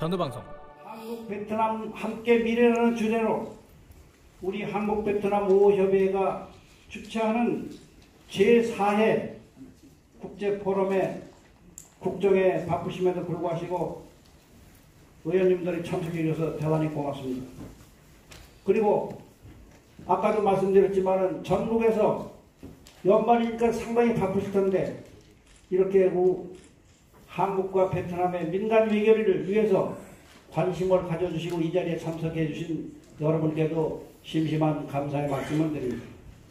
전후방송 한국 베트남 함께 미래라는 주제로 우리 한국 베트남 5협의회가 주최하는 제4회 국제포럼에 국정에 바쁘심에도 불구하고 의원님들이 참석해 주셔서 대단히 고맙습니다. 그리고 아까도 말씀드렸지만 전국에서 연말이니까 상당히 바쁘실 텐데 이렇게 한국과 베트남의 민간 외교를 위해서 관심을 가져주시고 이 자리에 참석해 주신 여러분께도 심심한 감사의 말씀을 드립니다.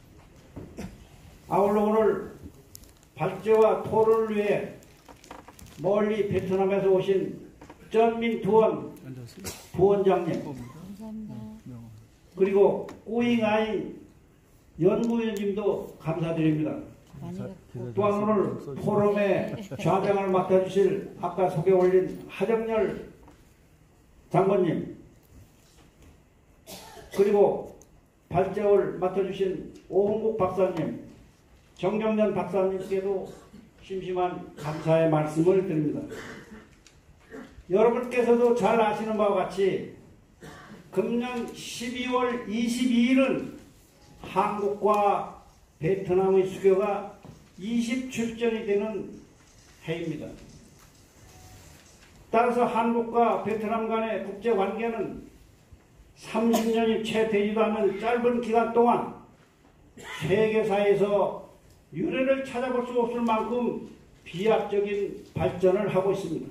아울러 오늘 발제와 토론을 위해 멀리 베트남에서 오신 전민 두원 부원장님 그리고 꼬잉아잉 연구위원님도 감사드립니다. 또한 오늘 포럼의 좌장을 맡아주실 아까 소개 올린 하정열 장관님 그리고 발제를 맡아주신 오홍국 박사님 정경련 박사님께도 심심한 감사의 말씀을 드립니다. 여러분께서도 잘 아시는 바와 같이 금년 12월 22일은 한국과 베트남의 수교가 20주년이 되는 해입니다. 따라서 한국과 베트남 간의 국제관계는 30년이 채 되지도 않은 짧은 기간 동안 세계사에서 유례를 찾아볼 수 없을 만큼 비약적인 발전을 하고 있습니다.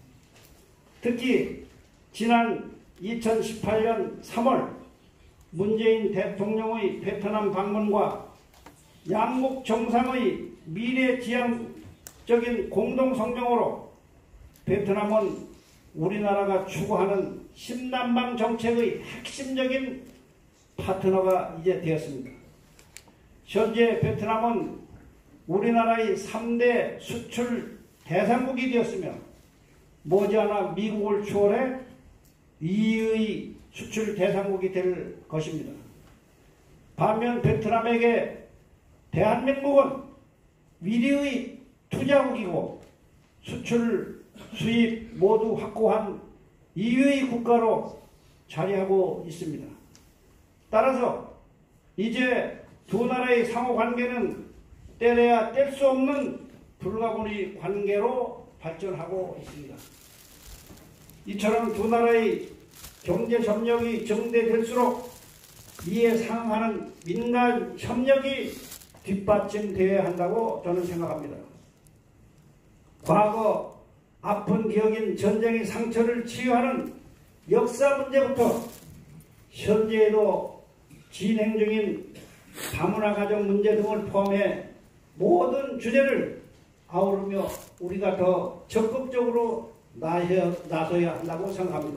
특히 지난 2018년 3월 문재인 대통령의 베트남 방문과 양국 정상의 미래지향적인 공동성명으로 베트남은 우리나라가 추구하는 신남방 정책의 핵심적인 파트너가 이제 되었습니다. 현재 베트남은 우리나라의 3대 수출 대상국이 되었으며 머지않아 미국을 추월해 2위의 수출 대상국이 될 것입니다. 반면 베트남에게 대한민국은 위리의 투자국이고 수출, 수입 모두 확고한 2위의 국가로 자리하고 있습니다. 따라서 이제 두 나라의 상호관계는 떼려야 뗄 수 없는 불가분의 관계로 발전하고 있습니다. 이처럼 두 나라의 경제 협력이 정대될수록 이에 상응하는 민간 협력이 뒷받침되어야 한다고 저는 생각합니다. 과거 아픈 기억인 전쟁의 상처를 치유하는 역사 문제부터 현재에도 진행 중인 다문화 가정 문제 등을 포함해 모든 주제를 아우르며 우리가 더 적극적으로 나서야 한다고 생각합니다.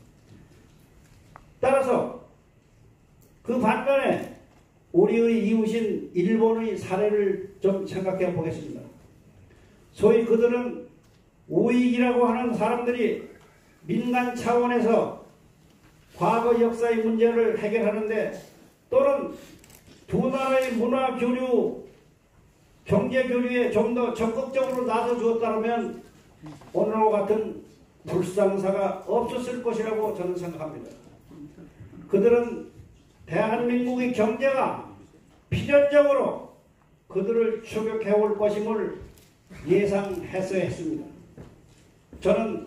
따라서 그 반면에 우리의 이웃인 일본의 사례를 좀 생각해 보겠습니다. 소위 그들은 우익이라고 하는 사람들이 민간 차원에서 과거 역사의 문제를 해결하는데 또는 두 나라의 문화 교류, 경제 교류에 좀 더 적극적으로 나서 주었다면 오늘과 같은 불상사가 없었을 것이라고 저는 생각합니다. 그들은 대한민국의 경제가 필연적으로 그들을 추격해올 것임을 예상했어야 했습니다. 저는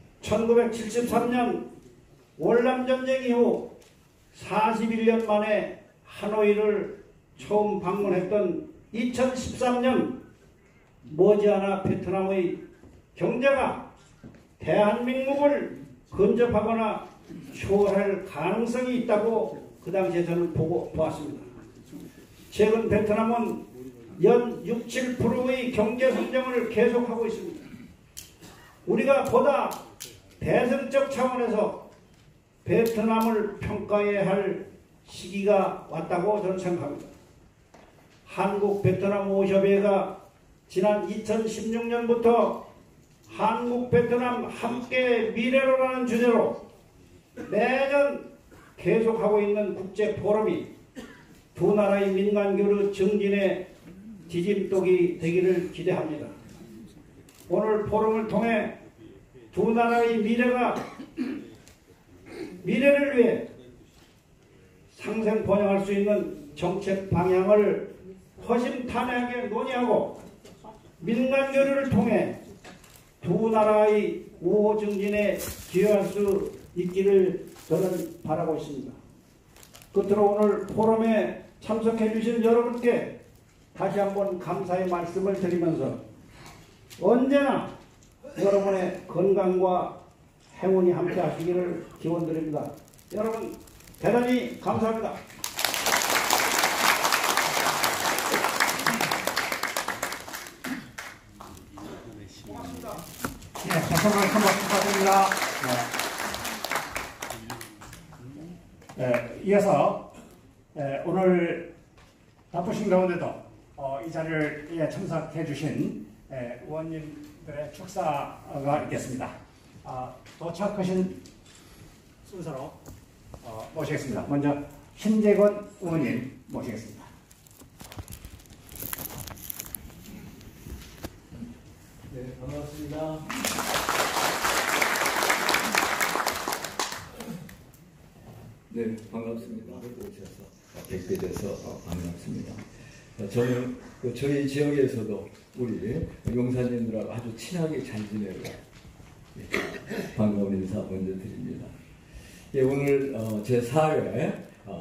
1973년 월남전쟁 이후 41년 만에 하노이를 처음 방문했던 2013년 머지않아 베트남의 경제가 대한민국을 근접하거나 초월할 가능성이 있다고 그 당시에 저는 보았습니다. 최근 베트남은 연 6, 7%의 경제 성장을 계속하고 있습니다. 우리가 보다 대승적 차원에서 베트남을 평가해야 할 시기가 왔다고 저는 생각합니다. 한국 베트남 5협의회가 지난 2016년부터 한국 베트남 함께 미래로라는 주제로 매년 계속하고 있는 국제 포럼이 두 나라의 민간교류 증진의 지짐독이 되기를 기대합니다. 오늘 포럼을 통해 두 나라의 미래가 미래를 위해 상생 번영할 수 있는 정책 방향을 허심탄회하게 논의하고 민간 교류를 통해 두 나라의 우호 증진에 기여할 수 있기를 저는 바라고 있습니다. 끝으로 오늘 포럼에 참석해 주신 여러분께 다시 한번 감사의 말씀을 드리면서 언제나 여러분의 건강과 행운이 함께 하시기를 기원드립니다. 여러분 대단히 감사합니다. 고맙습니다. 네, 다시 한번 축하드립니다. 이어서 오늘 바쁘신 가운데도 이 자리에 참석해 주신 의원님들의 축사가 있겠습니다. 도착하신 순서로 모시겠습니다. 먼저 신재건 의원님 모시겠습니다. 네, 반갑습니다. 네, 반갑습니다. 오셔서 뵙게 돼서 반갑습니다. 저는 저희 지역에서도 우리 용사님들하고 아주 친하게 잘 지내고 반가운 인사 먼저 드립니다. 예, 오늘 제4회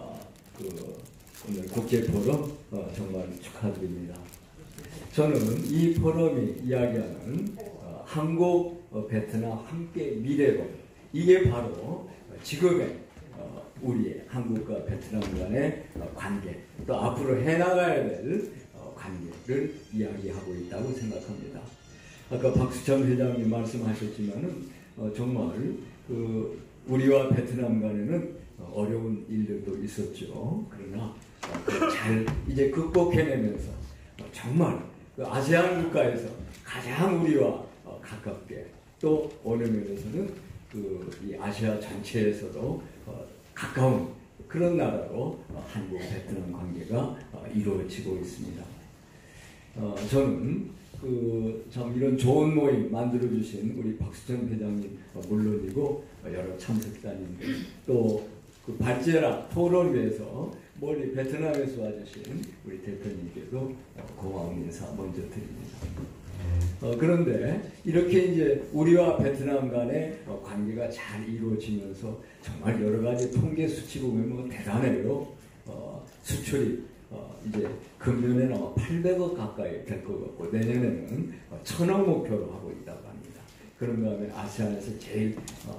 오늘 국제포럼 정말 축하드립니다. 저는 이 포럼이 이야기하는 한국, 베트남 함께 미래로 이게 바로 지금의 우리의 한국과 베트남 간의 관계 또 앞으로 해나가야 될 관계를 이야기하고 있다고 생각합니다. 아까 박수찬 회장님 말씀하셨지만은 정말 우리와 베트남 간에는 어려운 일들도 있었죠. 그러나 잘 이제 극복해내면서 정말 아세안 국가에서 가장 우리와 가깝게 또 어느 면에서는 이 아시아 전체에서도 가까운 그런 나라로 한국 베트남 관계가 이루어지고 있습니다. 저는 참 이런 좋은 모임 만들어 주신 우리 박수찬 회장님 물론이고 여러 참석자님들 또 발제라 토론을 위해서 멀리 베트남에서 와주신 우리 대표님께도 고마운 인사 먼저 드립니다. 그런데 이렇게 이제 우리와 베트남 간의 관계가 잘 이루어지면서 정말 여러 가지 통계 수치 보면 뭐 대단해요. 수출이 이제 금년에는 아마 800억 가까이 될 것 같고 내년에는 1000억 목표로 하고 있다고 합니다. 그런 다음에 아시아에서 제일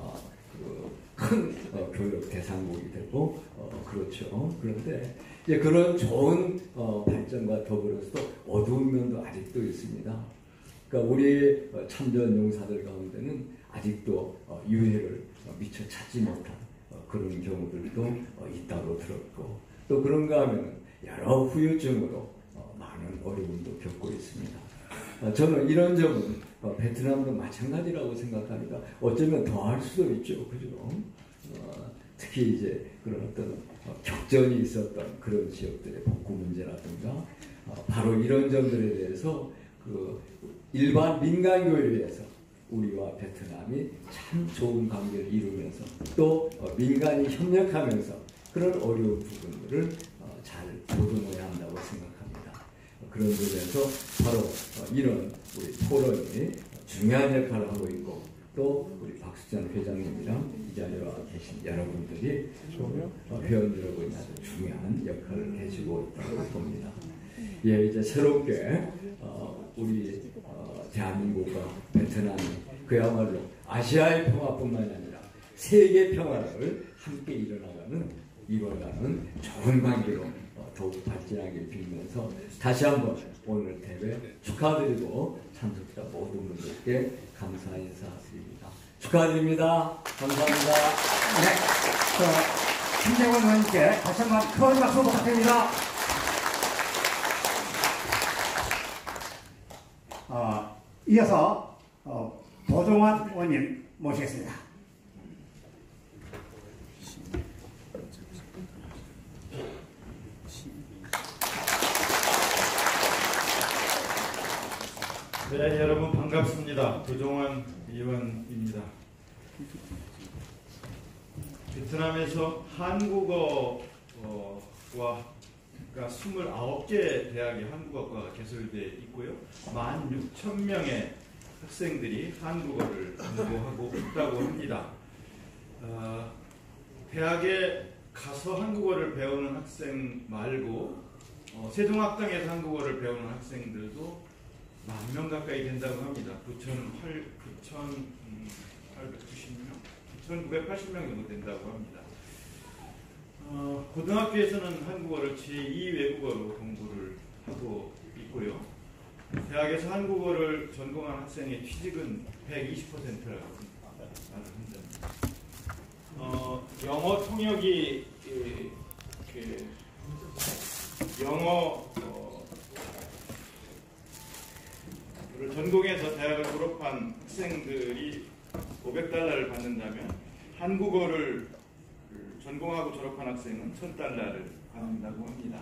큰 교역 대상국이 되고 그렇죠. 그런데 이제 그런 좋은 발전과 더불어서 어두운 면도 아직도 있습니다. 그러니까 우리 참전 용사들 가운데는 아직도 유해를 미처 찾지 못한 그런 경우들도 있다고 들었고 또 그런가 하면 여러 후유증으로 많은 어려움도 겪고 있습니다. 저는 이런 점은 베트남도 마찬가지라고 생각합니다. 어쩌면 더 할 수도 있죠. 그죠? 특히 이제 그런 어떤 격전이 있었던 그런 지역들의 복구 문제라든가 바로 이런 점들에 대해서 일반 민간 교류에서 우리와 베트남이 참 좋은 관계를 이루면서 또 민간이 협력하면서 그런 어려운 부분들을 잘 보듬어야 한다고 생각합니다. 그런 점에서 바로 이런 우리 포럼이 중요한 역할을 하고 있고 또 우리 박수찬 회장님이랑 이 자리에 와 계신 여러분들이 회원 여러분이 아주 중요한 역할을 해주고 있다고 봅니다. 예, 이제 새롭게 우리 대한민국과 베트남이 그야말로 아시아의 평화뿐만 아니라 세계 평화를 함께 이뤄가는 좋은 관계로 더욱 발전하길 빌면서 다시 한번 오늘 대회 축하드리고 참석자 모든 분들께 감사 인사드립니다. 축하드립니다. 감사합니다. 네, 신재원 의원님께 다시 한번 큰 박수 부탁드립니다. 이어서 도종환 의원님 모시겠습니다. 네, 여러분 반갑습니다. 도종환 의원입니다. 베트남에서 한국어가 29개 대학의 한국어과가 개설되어 있고요. 16,000명의 학생들이 한국어를 공부하고 있다고 합니다. 대학에 가서 한국어를 배우는 학생 말고 세종학당에서 한국어를 배우는 학생들도 10,000명 가까이 된다고 합니다. 9,980명 정도 된다고 합니다. 고등학교에서는 한국어를 제2 외국어로 공부를 하고 있고요. 대학에서 한국어를 전공한 학생의 취직은 120%라고 합니다. 영어 통역이 영어를 전공해서 대학을 졸업한 학생들이 $500를 받는다면 한국어를 전공하고 졸업한 학생은 $1,000를 받는다고 합니다.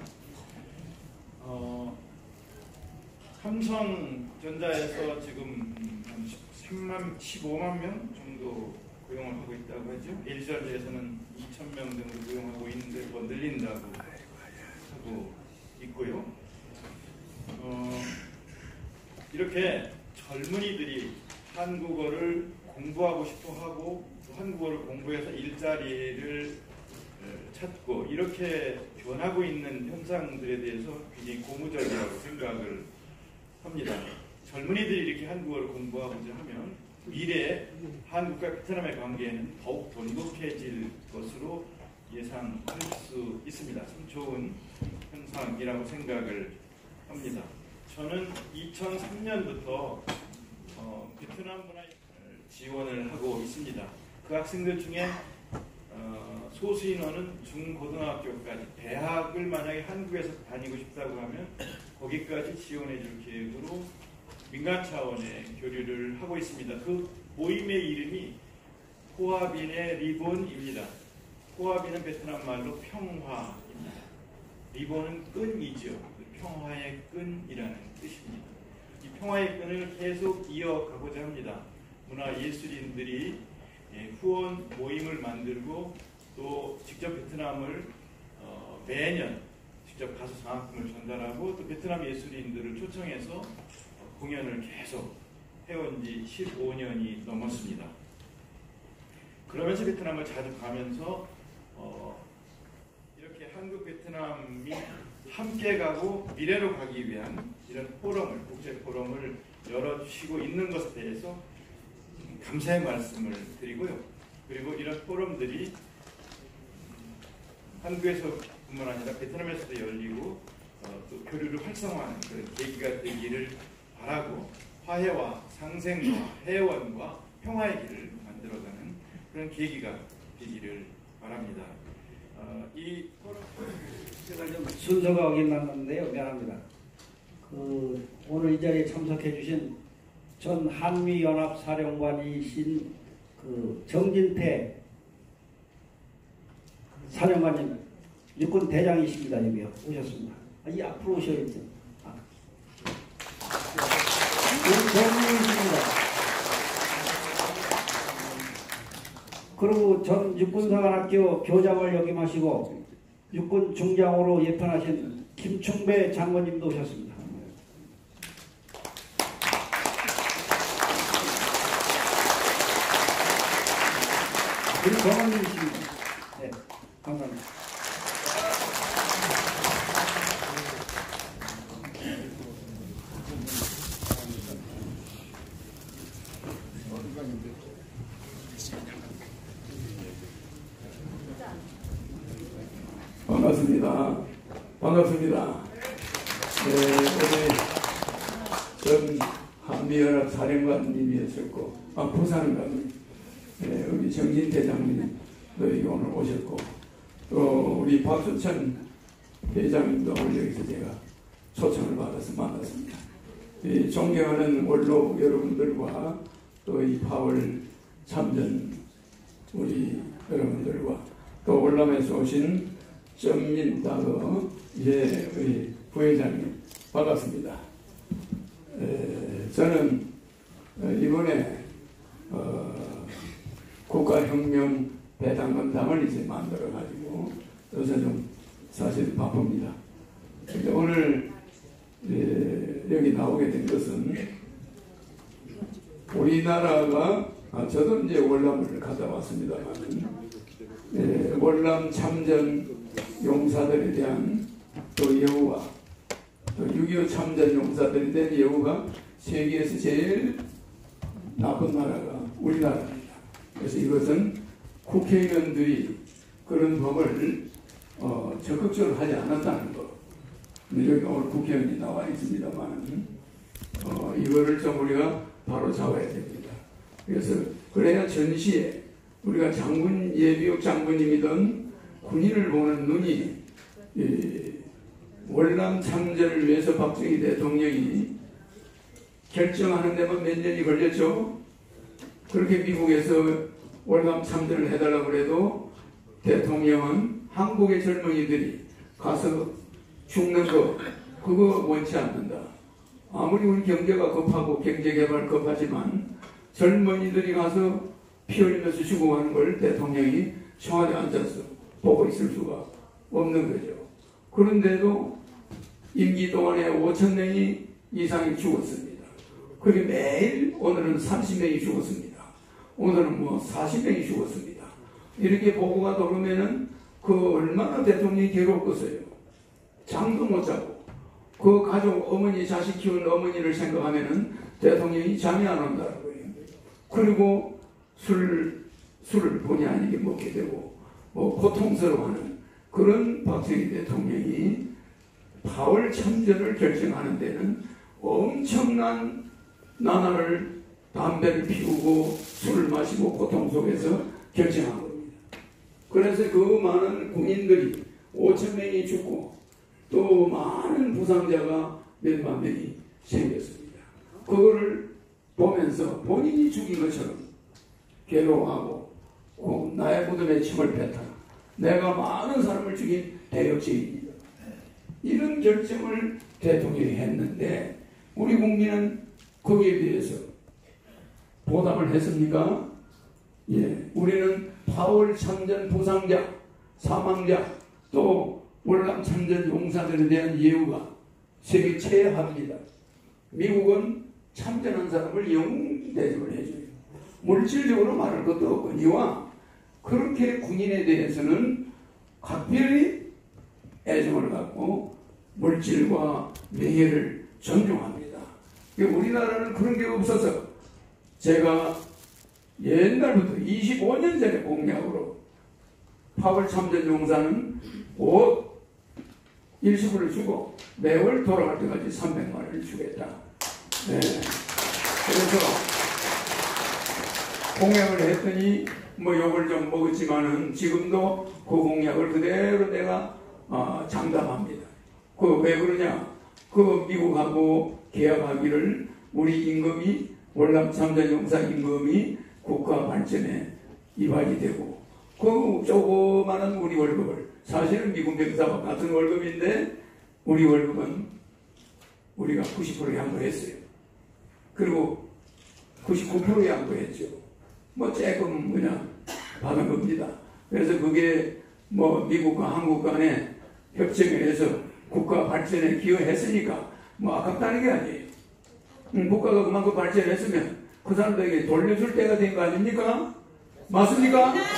삼성전자에서 지금 한 15만 명 정도 고용을 하고 있다고 하죠. LG전자에서는 2,000명 정도 고용하고 있는데 더 늘린다고 하고 있고요. 이렇게 젊은이들이 한국어를 공부하고 싶어 하고 또 한국어를 공부해서 일자리를 찾고 이렇게 변하고 있는 현상들에 대해서 굉장히 고무적이라고 생각을 합니다. 젊은이들이 이렇게 한국어를 공부하고자 하면 미래에 한국과 베트남의 관계는 더욱 돈독해질 것으로 예상할 수 있습니다. 참 좋은 현상이라고 생각을 합니다. 저는 2003년부터 베트남 문화 지원을 하고 있습니다. 그 학생들 중에 소수 인원은 중고등학교까지 대학을 만약에 한국에서 다니고 싶다고 하면 거기까지 지원해 줄 계획으로 민간 차원의 교류를 하고 있습니다. 그 모임의 이름이 호아빈의 리본입니다. 호아빈은 베트남 말로 평화입니다. 리본은 끈이죠. 평화의 끈이라는 뜻입니다. 이 평화의 끈을 계속 이어가고자 합니다. 문화예술인들이 후원 모임을 만들고 또 직접 베트남을 매년 직접 가서 장학금을 전달하고 또 베트남 예술인들을 초청해서 공연을 계속 해온 지 15년이 넘었습니다. 그러면서 베트남을 자주 가면서 이렇게 한국 베트남이 함께 가고 미래로 가기 위한 이런 포럼을, 국제 포럼을 열어주시고 있는 것에 대해서 감사의 말씀을 드리고요. 그리고 이런 포럼들이 한국에서뿐만 아니라 베트남에서도 열리고 또 교류를 활성화하는 그런 계기가 되기를 바라고 화해와 상생과 해원과 평화의 길을 만들어가는 그런 계기가 되기를 바랍니다. 이 포럼 제가 좀 순서가 어긋났는데요. 미안합니다. 오늘 이 자리에 참석해 주신 전 한미연합사령관이신 정진태 사령관님, 육군 대장이십니다. 여기 오셨습니다. 이 앞으로 오셔야죠. 대장님이십니다. 그리고 전 육군사관학교 교장을 역임하시고 육군 중장으로 예편하신 김충배 장관님도 오셨습니다. 우리 경원님이십니다. 네, 감사합니다. 반갑습니다. 반갑습니다. 네, 우리 전 한미연합 사령관님이었었고, 부사령관님, 네, 우리 정진태 장님도 여기 오늘 오셨고, 또 우리 박수천 회장님도 오늘 여기서 제가 초청을 받아서 만났습니다. 이 존경하는 원로 여러분들과 또 이 파월 참전 우리 여러분들과 또 월남에서 오신 정민다거 우리 부회장님 반갑습니다. 저는 이번에 국가혁명 배당금당을 이제 만들어가지고 요새 좀 사실 바쁩니다. 근데 오늘 여기 나오게 된 것은 우리나라가 저도 이제 월남을 갔다 왔습니다만 월남 참전 용사들에 대한 또 예우와 또 6.25 참전 용사들에 대한 예우가 세계에서 제일 나쁜 나라가 우리나라입니다. 그래서 이것은 국회의원들이 그런 법을 적극적으로 하지 않았다는 것. 여기 오늘 국회의원이 나와 있습니다만 이거를 좀 우리가 바로 잡아야 됩니다. 그래서 그래야 전시에 우리가 장군 예비역 장군님이든 군인을 보는 눈이 월남 참전을 위해서 박정희 대통령이 결정하는 데만 몇 년이 걸렸죠. 그렇게 미국에서 월남 참전을 해달라고 해도 대통령은 한국의 젊은이들이 가서 죽는 거 그거 원치 않는다. 아무리 우리 경제가 급하고 경제개발 급하지만 젊은이들이 가서 피 흘리면서 죽어가는 걸 대통령이 청와대에 앉아서 보고 있을 수가 없는 거죠. 그런데도 임기 동안에 5,000명이 이상이 죽었습니다. 그게 매일 오늘은 30명이 죽었습니다. 오늘은 40명이 죽었습니다. 이렇게 보고가 돌으면은 그 얼마나 대통령이 괴롭겠어요. 잠도 못 자고 그 가족 어머니 자식 키우는 어머니를 생각하면은 대통령이 잠이 안 온다는 거예요. 그리고 술을 본의 아니게 먹게 되고 고통스러워하는 그런 박정희 대통령이 8월 참전을 결정하는 데는 엄청난 나날을 담배를 피우고 술을 마시고 고통 속에서 결정한 겁니다. 그래서 그 많은 군인들이 5,000명이 죽고 또 많은 부상자가 몇만 명이 생겼습니다. 그거를 보면서 본인이 죽인 것처럼 괴로워하고 나의 무덤에 침을 뱉어라. 내가 많은 사람을 죽인 대역죄인이다. 이런 결정을 대통령이 했는데 우리 국민은 거기에 대해서 보답을 했습니까? 예, 우리는 8월 참전 부상자, 사망자, 또 월남 참전 용사들에 대한 예우가 세계 최하입니다. 미국은 참전한 사람을 영웅 대접을 해줘요. 물질적으로 말할 것도 없거니와 그렇게 군인에 대해서는 각별히 애정을 갖고 물질과 명예를 존중합니다. 우리나라는 그런 게 없어서 제가 옛날부터 25년 전에 공약으로 8월 참전 용사는 곧 일시불을 주고 매월 돌아갈 때까지 300만 원을 주겠다. 네. 그래서 공약을 했더니 욕을 좀 먹었지만은 지금도 그 공약을 그대로 내가 장담합니다. 왜 그러냐? 미국하고 계약하기를 우리 임금이 월남 참전 용사 임금이 국가 발전에 이발이 되고 그 조그마한 우리 월급을 사실은 미군 병사와 같은 월급인데 우리 월급은 우리가 90% 양보했어요. 그리고 99% 양보했죠. 조금 그냥 받은 겁니다. 그래서 그게 미국과 한국 간에 협정을 해서 국가 발전에 기여했으니까 아깝다는 게 아니에요. 국가가 그만큼 발전했으면 그 사람들에게 돌려줄 때가 된 거 아닙니까? 맞습니까? 네.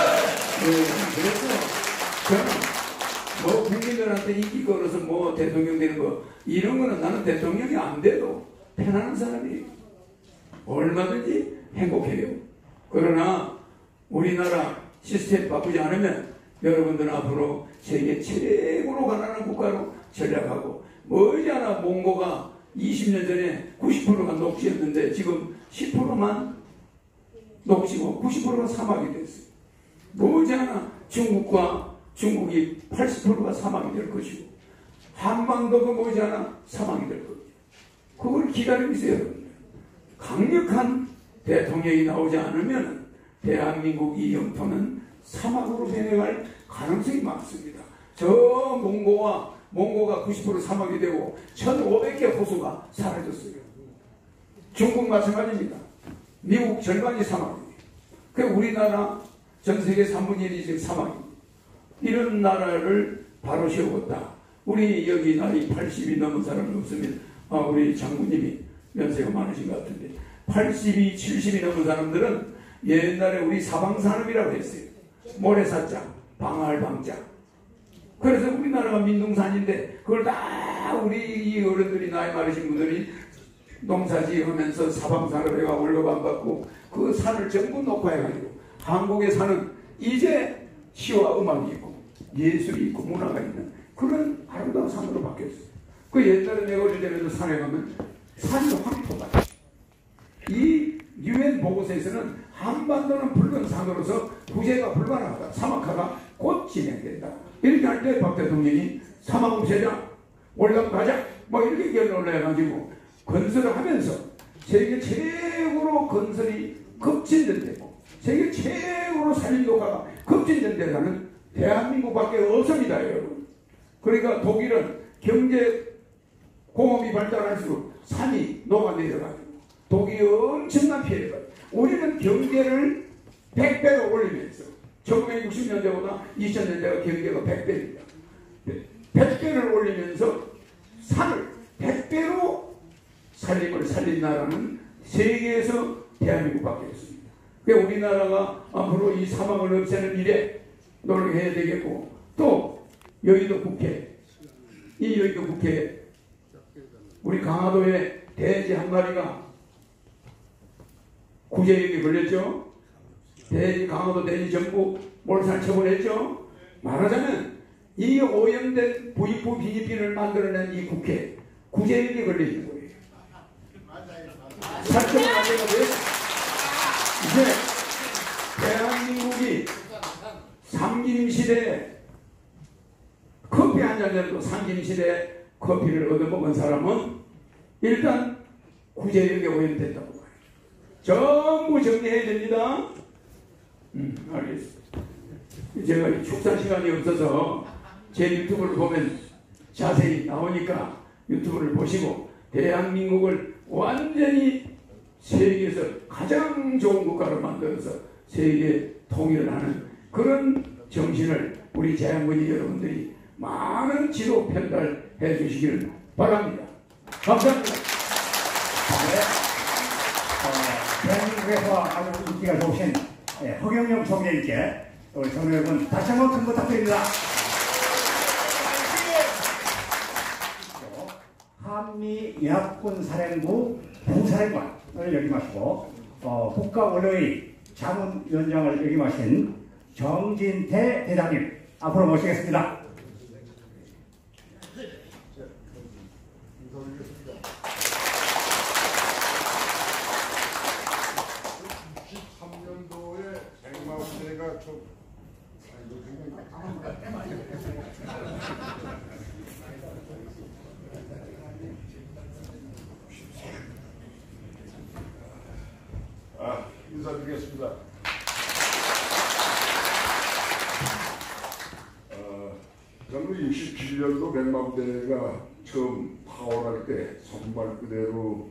그래서 저는 국민들한테 인기 걸어서 대통령 되는 거 이런 거는 나는 대통령이 안 돼도 편안한 사람이에요. 얼마든지 행복해요. 그러나 우리나라 시스템 바꾸지 않으면 여러분들은 앞으로 세계 최고로 가난한 국가로 전략하고 머지않아 몽고가 20년 전에 90%가 녹지였는데 지금 10%만 녹지고 90%가 사막이 됐어요. 머지않아 중국이 80%가 사막이 될 것이고 한반도도 머지않아 사막이 될 겁니다. 그걸 기다리고 있어요. 여러분들. 강력한 대통령이 나오지 않으면 대한민국 이 영토는 사막으로 변해갈 가능성이 많습니다. 저 몽고가 90% 사막이 되고 1,500개 호수가 사라졌어요. 중국 마찬가지입니다. 미국 절반이 사막입니다. 그 우리나라 전 세계 3분의 1이 지금 사망입니다. 이런 나라를 바로 세우겠다. 우리 여기 나이 80이 넘은 사람은 없습니다. 우리 장군님이 연세가 많으신 것 같은데 80이 70이 넘은 사람들은 옛날에 우리 사방산업이라고 했어요. 모래사자, 방알방자. 그래서 우리나라가 민둥산인데 그걸 다 우리 이 어른들이 나이 많으신 분들이 농사지으면서 사방산업에가 월급 안 받고 그 산을 전부 녹화해가지고 한국의 산은 이제 시와 음악이 있고 예술이 있고 문화가 있는 그런 아름다운 산으로 바뀌었어요. 그 옛날에 내가 어릴 때도 산에 가면 산이 황토같아요. 이 UN 보고서에서는 한반도는 붉은 산으로서 구제가 불가능하다. 사막화가 곧 진행된다. 이렇게 할 때 박 대통령이 사막 없애자, 월남 가자, 뭐 이렇게 결론을 해가지고 건설을 하면서 세계 최고로 건설이 급진된 데고 세계 최고로 산림도가가 급진된 데라는 대한민국밖에 없습니다, 여러분. 그러니까 독일은 경제 공업이 발달할수록 산이 녹아내려가지고 독일이 엄청난 피해를 받아요. 우리는 경제를 100배로 올리면서 1960년대보다 2000년대가 경제가 100배입니다. 100배를 올리면서 산을 100배로 살림을 살린 나라는 세계에서 대한민국밖에 없습니다. 그러니까 우리나라가 앞으로 이 사막을 없애는 일에 노력해야 되겠고 또 여의도 국회 이 여의도 국회 우리 강화도에 돼지 한 마리가 구제역에 걸렸죠. 돼지 강화도 돼지 전부 몰살 처분했죠. 말하자면 이 오염된 부익부 비리비를 만들어낸 이 국회 구제역에 걸려있는 거예요. 사건을 만들고 이제 대한민국이 삼김시대에 커피 한 잔이라도 삼김시대에 커피를 얻어먹은 사람은 일단 구제역에 오염됐다고 봐요. 전부 정리해야 됩니다. 알겠습니다. 제가 축사 시간이 없어서 제 유튜브를 보면 자세히 나오니까 유튜브를 보시고 대한민국을 완전히 세계에서 가장 좋은 국가로 만들어서 세계 통일을 하는 그런 정신을 우리 재향군이 여러분들이 많은 지도 편달해 주시기를 바랍니다. 감사합니다. 대한민국에서 아주 인기가 좋으신 허경영 총리님께 우리 정례 여러분 다시 한번 큰 부탁드립니다. 한미연합군사령부 부사령관을 역임하시고 국가원로의 자문위원장을 역임하신 정진태 대장님 앞으로 모시겠습니다. 인사드리겠습니다. 저는 67년도 백마부대가 처음 파원할 때 선발 그대로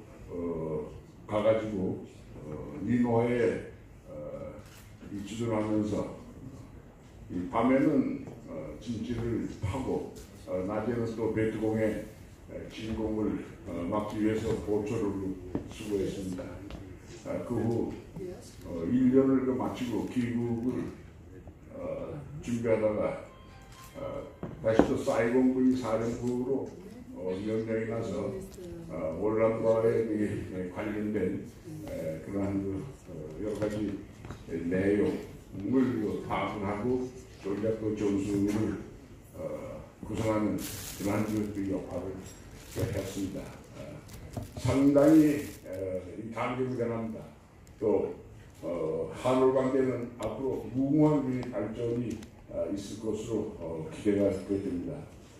가가지고 니노에 입주를 하면서 이 밤에는 진지를 파고 낮에는 또 베트공의 진공을 막기 위해서 보초를 수고했습니다. 그 후 1년을 마치고 귀국을 준비하다가 다시 또 사이공군이 사령부로 명령이 나서 월남과에 관련된 그러한 여러 가지 내용을 파악하고 전략 전술을 구성하는 그러한 역할을 했습니다. 상당히 감격을 또 한일 관계는 앞으로 무궁한 발전이 있을 것으로 기대가 됩니다.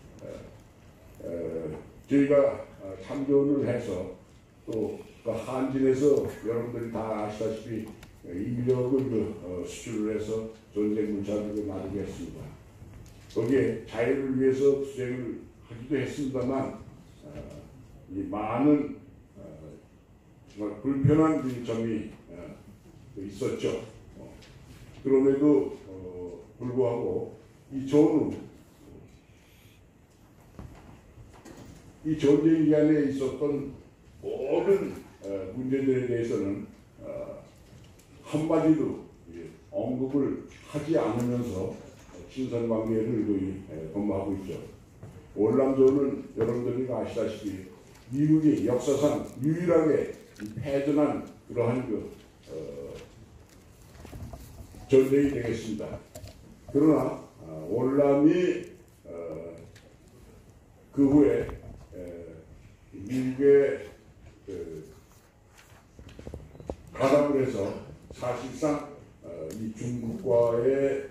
저희가 참전을 해서 또 한진에서 여러분들이 다 아시다시피 인력을 수출을 해서 전쟁 물자들을 나누게 했습니다. 거기에 자유를 위해서 투쟁을 하기도 했습니다만 이 많은 정말 불편한 점이 있었죠. 그럼에도 불구하고 이 전후 이 전쟁 기간에 있었던 모든 문제들에 대해서는 한마디도 언급을 하지 않으면서 친선관계를 거의 도모하고 있죠. 월남전은 여러분들이 아시다시피 미국이 역사상 유일하게 패전한 그러한 전쟁이 되겠습니다. 그러나 월남이 그 후에 미국의 가담을 해서 사실상 이 중국과의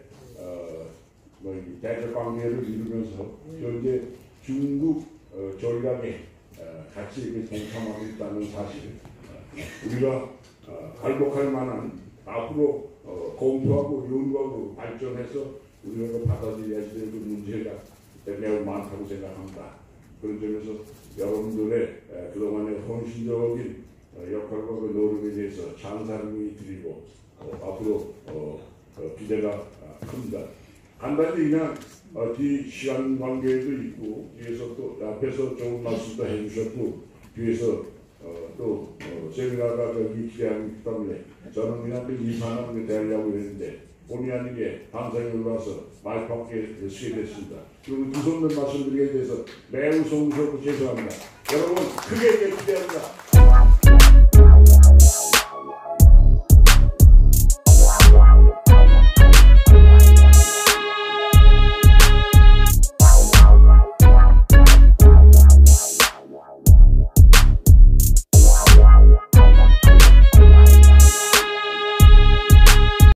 대결 관계를 이루면서 현재 중국 전략에 같이 동참하고 있다는 사실, 우리가 갈복할 만한 앞으로 공표하고 연구하고 발전해서 우리가 받아들여야 될 그 문제가 매우 많다고 생각합니다. 그런 점에서 여러분들의 그동안의 헌신적인 역할과 그 노력에 대해서 찬사를 드리고 앞으로 기대가 큽니다. 간단히 그냥 뒤 시간 관계도 있고 뒤에서 또 앞에서 좋은 말씀도 해주셨고 뒤에서 또 세미나가 기대하고 있기 때문에 저는 그냥 그 이상한 대하려고 했는데 본의 아니게 방송에 올라와서 말밖에 쓰게 됐습니다. 그리고 두손 말씀드리게 돼서 매우 송구스럽고 죄송합니다. 여러분 크게 기대합니다.